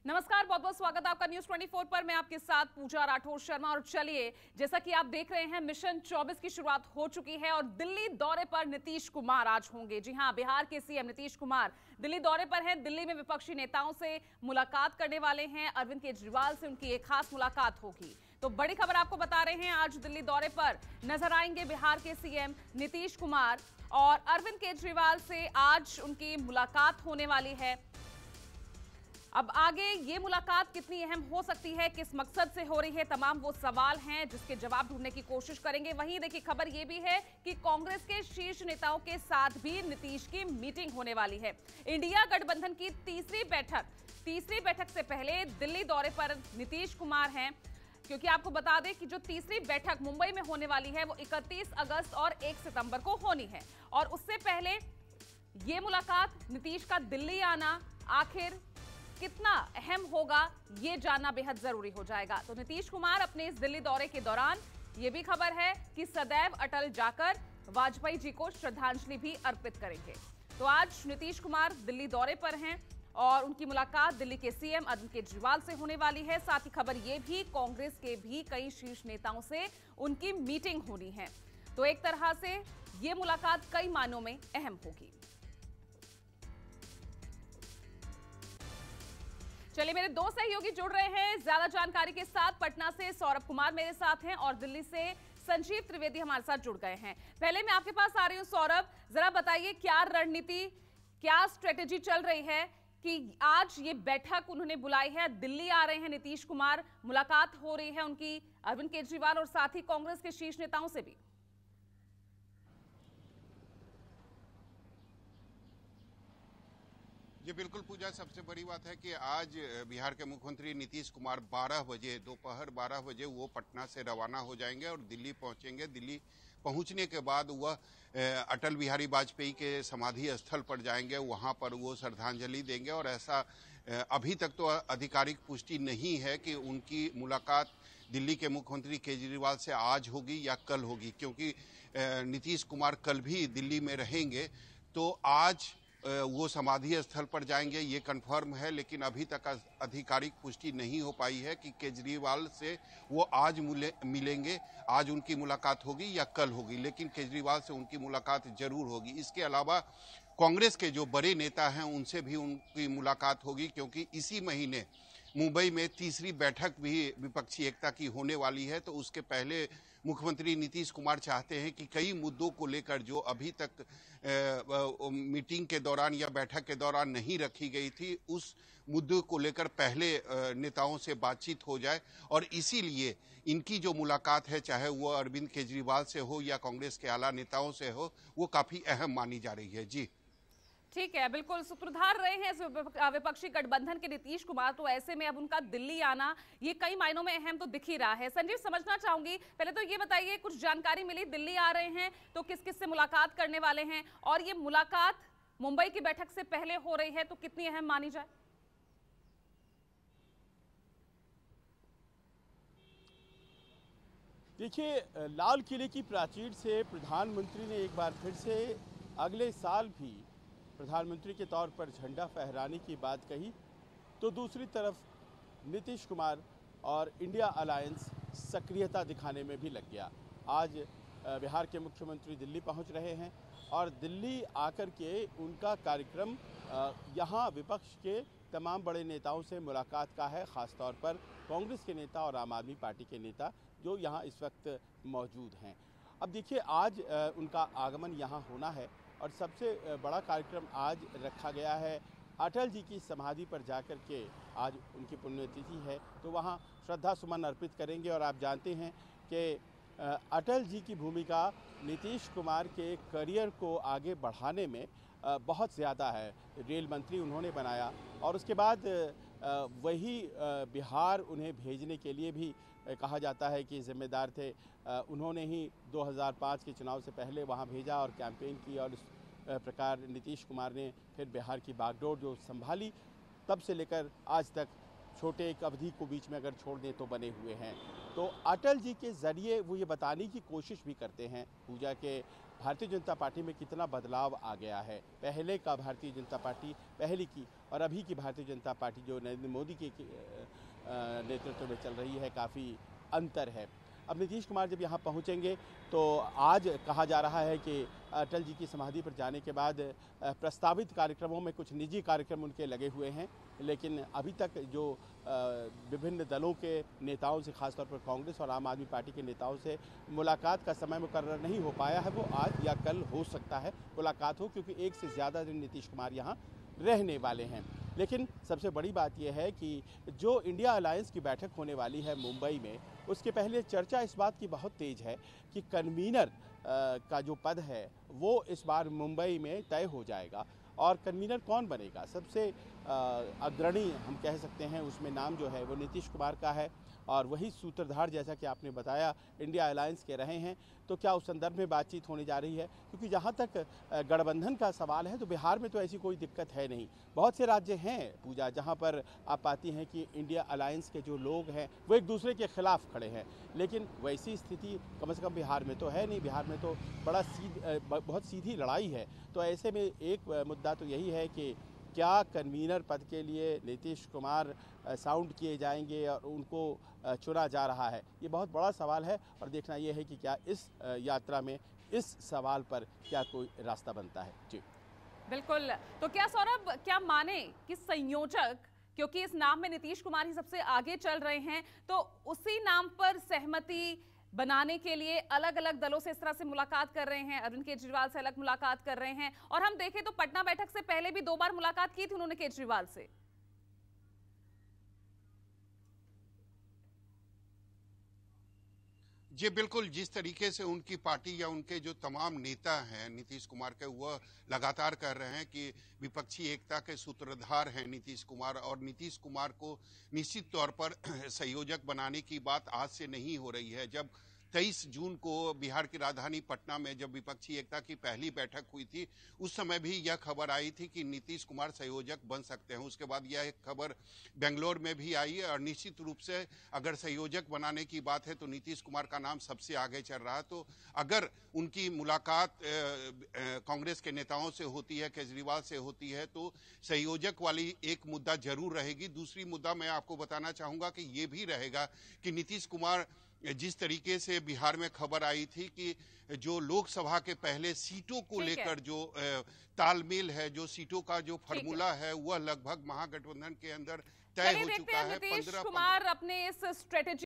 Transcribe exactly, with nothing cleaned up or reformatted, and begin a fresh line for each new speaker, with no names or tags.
नमस्कार, बहुत बहुत स्वागत है आपका न्यूज चौबीस पर। मैं आपके साथ पूजा राठौर शर्मा। और चलिए, जैसा कि आप देख रहे हैं, मिशन चौबीस की शुरुआत हो चुकी है और दिल्ली दौरे पर नीतीश कुमार आज होंगे। जी हां, बिहार के सीएम नीतीश कुमार दिल्ली दौरे पर हैं। दिल्ली में विपक्षी नेताओं से मुलाकात करने वाले हैं। अरविंद केजरीवाल से उनकी एक खास मुलाकात होगी। तो बड़ी खबर आपको बता रहे हैं, आज दिल्ली दौरे पर नजर आएंगे बिहार के सीएम नीतीश कुमार और अरविंद केजरीवाल से आज उनकी मुलाकात होने वाली है। अब आगे ये मुलाकात कितनी अहम हो सकती है, किस मकसद से हो रही है, तमाम वो सवाल हैं जिसके जवाब ढूंढने की कोशिश करेंगे। वहीं देखिए, खबर ये भी है कि कांग्रेस के शीर्ष नेताओं के साथ भी नीतीश की मीटिंग होने वाली है। इंडिया गठबंधन की तीसरी बैठक तीसरी बैठक से पहले दिल्ली दौरे पर नीतीश कुमार हैं, क्योंकि आपको बता दें कि जो तीसरी बैठक मुंबई में होने वाली है वो इकतीस अगस्त और एक सितंबर को होनी है। और उससे पहले ये मुलाकात, नीतीश का दिल्ली आना आखिर कितना अहम होगा, ये जानना बेहद जरूरी हो जाएगा। तो नीतीश कुमार अपने इस दिल्ली दौरे के दौरान ये भी खबर है कि सदैव अटल जाकर वाजपेयी जी को श्रद्धांजलि भी अर्पित करेंगे। तो आज नीतीश कुमार दिल्ली दौरे पर हैं और उनकी मुलाकात दिल्ली के सीएम अरविंद केजरीवाल से होने वाली है। साथ ही खबर ये भी, कांग्रेस के भी कई शीर्ष नेताओं से उनकी मीटिंग होनी है। तो एक तरह से ये मुलाकात कई मायनों में अहम होगी। चलिए, मेरे दो सहयोगी जुड़ रहे हैं ज्यादा जानकारी के साथ। पटना से सौरभ कुमार मेरे साथ हैं और दिल्ली से संजीव त्रिवेदी हमारे साथ जुड़ गए हैं। पहले मैं आपके पास आ रही हूं सौरभ, जरा बताइए क्या रणनीति, क्या स्ट्रेटेजी चल रही है कि आज ये बैठक उन्होंने बुलाई है, दिल्ली आ रहे हैं नीतीश कुमार, मुलाकात हो रही है उनकी अरविंद केजरीवाल और साथ ही कांग्रेस के शीर्ष नेताओं से भी।
ये बिल्कुल पूजा, सबसे बड़ी बात है कि आज बिहार के मुख्यमंत्री नीतीश कुमार बारह बजे दोपहर बारह बजे वो पटना से रवाना हो जाएंगे और दिल्ली पहुंचेंगे। दिल्ली पहुंचने के बाद वह अटल बिहारी वाजपेयी के समाधि स्थल पर जाएंगे, वहां पर वो श्रद्धांजलि देंगे। और ऐसा अभी तक तो आधिकारिक पुष्टि नहीं है कि उनकी मुलाकात दिल्ली के मुख्यमंत्री केजरीवाल से आज होगी या कल होगी, क्योंकि नीतीश कुमार कल भी दिल्ली में रहेंगे। तो आज वो समाधि स्थल पर जाएंगे, ये कंफर्म है, लेकिन अभी तक आधिकारिक पुष्टि नहीं हो पाई है कि केजरीवाल से वो आज मिलेंगे, आज उनकी मुलाकात होगी या कल होगी, लेकिन केजरीवाल से उनकी मुलाकात जरूर होगी। इसके अलावा कांग्रेस के जो बड़े नेता हैं उनसे भी उनकी मुलाकात होगी, क्योंकि इसी महीने मुंबई में तीसरी बैठक भी विपक्षी एकता की होने वाली है। तो उसके पहले मुख्यमंत्री नीतीश कुमार चाहते हैं कि कई मुद्दों को लेकर जो अभी तक आ, मीटिंग के दौरान या बैठक के दौरान नहीं रखी गई थी, उस मुद्दों को लेकर पहले आ, नेताओं से बातचीत हो जाए। और इसीलिए इनकी जो मुलाकात है, चाहे वो अरविंद केजरीवाल से हो या कांग्रेस के आला नेताओं से हो, वो काफी अहम मानी जा रही है। जी
ठीक है, बिल्कुल सूत्रधार रहे हैं विपक्षी गठबंधन के नीतीश कुमार, तो ऐसे में अब उनका दिल्ली आना ये कई मायनों में अहम तो दिख ही रहा है। संजीव, समझना चाहूंगी, पहले तो ये बताइए, कुछ जानकारी मिली, दिल्ली आ रहे हैं तो किस किस से मुलाकात करने वाले हैं, और ये मुलाकात मुंबई की बैठक से पहले हो रही है तो कितनी अहम मानी जाए?
देखिए, लाल किले की प्राचीर से प्रधानमंत्री ने एक बार फिर से अगले साल भी प्रधानमंत्री के तौर पर झंडा फहराने की बात कही, तो दूसरी तरफ नीतीश कुमार और इंडिया अलायंस सक्रियता दिखाने में भी लग गया। आज बिहार के मुख्यमंत्री दिल्ली पहुंच रहे हैं और दिल्ली आकर के उनका कार्यक्रम यहां विपक्ष के तमाम बड़े नेताओं से मुलाकात का है, ख़ासतौर पर कांग्रेस के नेता और आम आदमी पार्टी के नेता जो यहाँ इस वक्त मौजूद हैं। अब देखिए, आज उनका आगमन यहाँ होना है और सबसे बड़ा कार्यक्रम आज रखा गया है अटल जी की समाधि पर जाकर के। आज उनकी पुण्यतिथि है, तो वहाँ श्रद्धा सुमन अर्पित करेंगे। और आप जानते हैं कि अटल जी की भूमिका नीतीश कुमार के करियर को आगे बढ़ाने में बहुत ज़्यादा है। रेल मंत्री उन्होंने बनाया और उसके बाद वही बिहार उन्हें भेजने के लिए भी कहा जाता है कि जिम्मेदार थे। उन्होंने ही दो हज़ार पाँच के चुनाव से पहले वहां भेजा और कैंपेन की, और इस प्रकार नीतीश कुमार ने फिर बिहार की बागडोर जो संभाली, तब से लेकर आज तक छोटे एक अवधि को बीच में अगर छोड़ दें तो बने हुए हैं। तो अटल जी के ज़रिए वो ये बताने की कोशिश भी करते हैं पूजा के भारतीय जनता पार्टी में कितना बदलाव आ गया है। पहले का भारतीय जनता पार्टी पहले की और अभी की भारतीय जनता पार्टी जो नरेंद्र मोदी के नेतृत्व में चल रही है, काफ़ी अंतर है। अब नीतीश कुमार जब यहाँ पहुँचेंगे तो आज कहा जा रहा है कि अटल जी की समाधि पर जाने के बाद प्रस्तावित कार्यक्रमों में कुछ निजी कार्यक्रम उनके लगे हुए हैं, लेकिन अभी तक जो विभिन्न दलों के नेताओं से, खासतौर पर कांग्रेस और आम आदमी पार्टी के नेताओं से मुलाकात का समय मुकर्रर नहीं हो पाया है। वो आज या कल हो सकता है मुलाकात हो, क्योंकि एक से ज़्यादा दिन नीतीश कुमार यहाँ रहने वाले हैं। लेकिन सबसे बड़ी बात यह है कि जो इंडिया अलायंस की बैठक होने वाली है मुंबई में, उसके पहले चर्चा इस बात की बहुत तेज़ है कि कन्वीनर का जो पद है वो इस बार मुंबई में तय हो जाएगा। और कन्वीनर कौन बनेगा, सबसे अग्रणी हम कह सकते हैं उसमें नाम जो है वो नीतीश कुमार का है, और वही सूत्रधार, जैसा कि आपने बताया, इंडिया अलायंस के रहे हैं। तो क्या उस संदर्भ में बातचीत होने जा रही है? क्योंकि जहाँ तक गठबंधन का सवाल है तो बिहार में तो ऐसी कोई दिक्कत है नहीं। बहुत से राज्य हैं पूजा जहाँ पर आप पाती हैं कि इंडिया अलायंस के जो लोग हैं वो एक दूसरे के खिलाफ खड़े हैं, लेकिन वैसी स्थिति कम से कम बिहार में तो है नहीं। बिहार में तो बड़ा सीध बहुत सीधी लड़ाई है। तो ऐसे में एक मुद्दा तो यही है कि क्या कन्वीनर पद के लिए नीतीश कुमार साउंड किए जाएंगे और उनको चुना जा रहा है, ये बहुत बड़ा सवाल है। और देखना ये है कि क्या इस यात्रा में इस सवाल पर क्या कोई रास्ता बनता है। जी
बिल्कुल। तो क्या सौरभ, क्या माने कि संयोजक, क्योंकि इस नाम में नीतीश कुमार ही सबसे आगे चल रहे हैं, तो उसी नाम पर सहमति बनाने के लिए अलग अलग दलों से इस तरह से मुलाकात कर रहे हैं? अरविंद केजरीवाल से अलग मुलाकात कर रहे हैं, और हम देखें तो पटना बैठक से पहले भी दो बार मुलाकात की थी उन्होंने केजरीवाल से।
जी बिल्कुल, जिस तरीके से उनकी पार्टी या उनके जो तमाम नेता हैं नीतीश कुमार के, वह लगातार कह रहे हैं कि विपक्षी एकता के सूत्रधार हैं नीतीश कुमार, और नीतीश कुमार को निश्चित तौर पर संयोजक बनाने की बात आज से नहीं हो रही है। जब तेईस जून को बिहार की राजधानी पटना में जब विपक्षी एकता की पहली बैठक हुई थी, उस समय भी यह खबर आई थी कि नीतीश कुमार संयोजक बन सकते हैं। उसके बाद यह खबर बेंगलोर में भी आई है, और निश्चित रूप से अगर संयोजक बनाने की बात है तो नीतीश कुमार का नाम सबसे आगे चल रहा है। तो अगर उनकी मुलाकात कांग्रेस के नेताओं से होती है, केजरीवाल से होती है, तो संयोजक वाली एक मुद्दा जरूर रहेगी। दूसरी मुद्दा मैं आपको बताना चाहूंगा कि ये भी रहेगा कि नीतीश कुमार, जिस तरीके से बिहार में खबर आई थी कि जो लोकसभा के पहले सीटों को लेकर जो तालमेल है, जो सीटों का जो फार्मूला है, वह लगभग महागठबंधन के अंदर तय हो चुका है।
नीतीश कुमार अपने इस स्ट्रेटेजी